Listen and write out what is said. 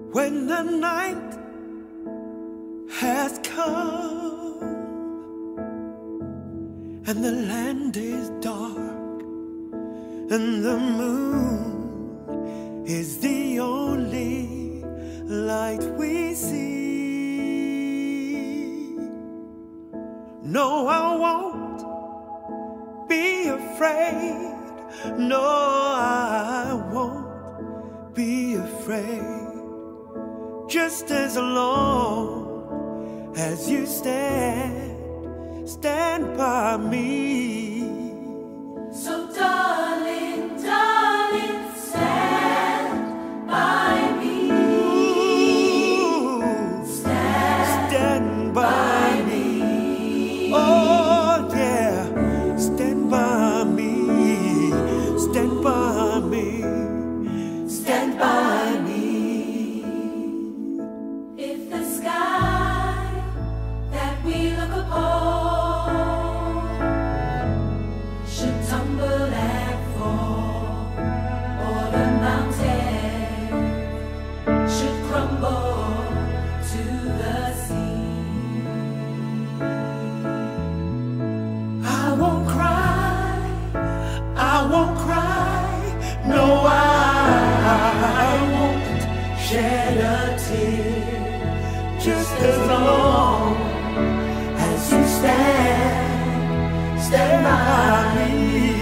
When the night has come and the land is dark and the moon is the only light we see. No, I won't be afraid. No, I won't be afraid. Just as long as you stand by me. So darling, darling, stand by me. Ooh, stand by me. Oh yeah, stand by me. Stand by me. Stand by me. If the sky that we look upon should tumble and fall, or the mountain should crumble to the sea, I won't cry, I won't cry. No, I won't shed a tear. Just as long as you stand by me.